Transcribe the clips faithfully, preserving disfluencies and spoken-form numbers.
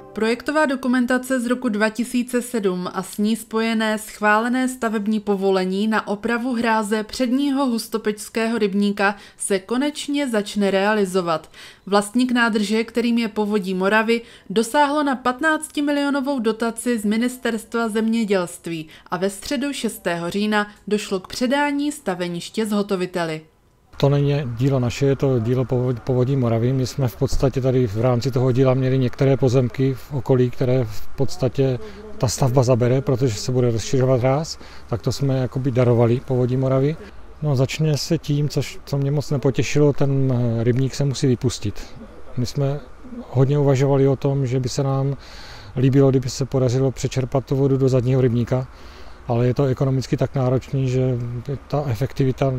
Projektová dokumentace z roku dva tisíce sedm a s ní spojené schválené stavební povolení na opravu hráze předního hustopečského rybníka se konečně začne realizovat. Vlastník nádrže, kterým je Povodí Moravy, dosáhlo na patnáctimilionovou dotaci z Ministerstva zemědělství a ve středu šestého října došlo k předání staveniště zhotoviteli. To není dílo naše, je to dílo Povodí Moravy. My jsme v podstatě tady v rámci toho díla měli některé pozemky v okolí, které v podstatě ta stavba zabere, protože se bude rozšiřovat hráz, tak to jsme jakoby darovali Povodí Moravy. No, začne se tím, což, co mě moc nepotěšilo, ten rybník se musí vypustit. My jsme hodně uvažovali o tom, že by se nám líbilo, kdyby se podařilo přečerpat tu vodu do zadního rybníka, ale je to ekonomicky tak náročný, že ta efektivita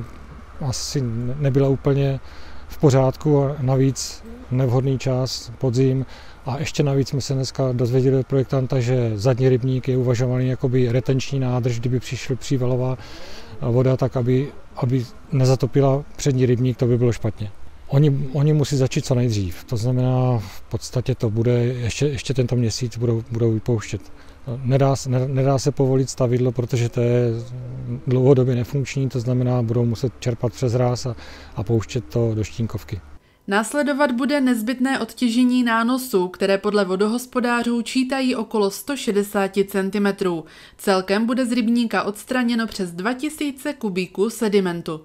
asi nebyla úplně v pořádku a navíc nevhodný čas, podzim. A ještě navíc jsme se dneska dozvěděli od projektanta, že zadní rybník je uvažovaný jakoby retenční nádrž, kdyby přišla přívalová voda, tak aby, aby nezatopila přední rybník, to by bylo špatně. Oni, oni musí začít co nejdřív, to znamená v podstatě to bude, ještě, ještě tento měsíc budou, budou vypouštět. Nedá, nedá se povolit stavidlo, protože to je dlouhodobě nefunkční, to znamená, budou muset čerpat přes hráz a, a pouštět to do štínkovky. Následovat bude nezbytné odtěžení nánosů, které podle vodohospodářů čítají okolo sto šedesát centimetrů. Celkem bude z rybníka odstraněno přes dva tisíce kubíků sedimentu.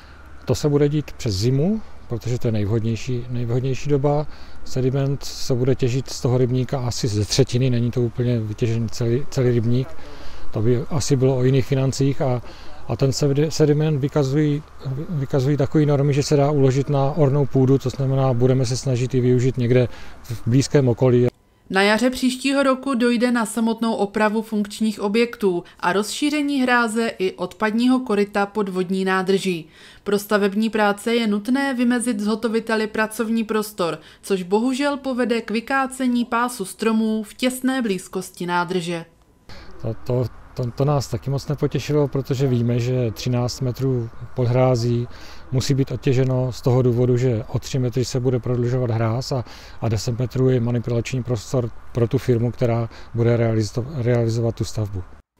To se bude dít přes zimu, protože to je nejvhodnější, nejvhodnější doba. Sediment se bude těžit z toho rybníka asi ze třetiny, není to úplně vytěžený celý, celý rybník. To by asi bylo o jiných financích a, a ten sediment vykazují, vykazují takové normy, že se dá uložit na ornou půdu, to znamená, budeme se snažit i využít někde v blízkém okolí. Na jaře příštího roku dojde na samotnou opravu funkčních objektů a rozšíření hráze i odpadního koryta pod vodní nádrží. Pro stavební práce je nutné vymezit zhotoviteli pracovní prostor, což bohužel povede k vykácení pásu stromů v těsné blízkosti nádrže. To, to, to, to nás taky moc nepotěšilo, protože víme, že třináct metrů pod hrází musí být odtěženo z toho důvodu, že o tři metry se bude prodlužovat hráz a, a deset metrů je manipulační prostor pro tu firmu, která bude realizovat, realizovat tu stavbu.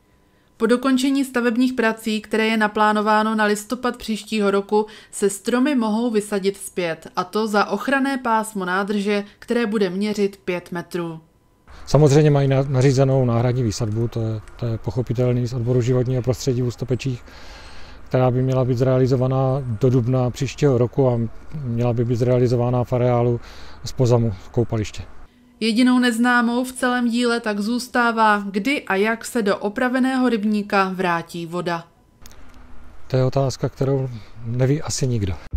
Po dokončení stavebních prací, které je naplánováno na listopad příštího roku, se stromy mohou vysadit zpět, a to za ochranné pásmo nádrže, které bude měřit pět metrů. Samozřejmě mají nařízenou náhradní výsadbu, to je, to je pochopitelný z odboru životního prostředí v Hustopečích, která by měla být zrealizovaná do dubna příštího roku a měla by být zrealizována v areálu z Pozamu koupaliště. Jedinou neznámou v celém díle tak zůstává, kdy a jak se do opraveného rybníka vrátí voda. To je otázka, kterou neví asi nikdo.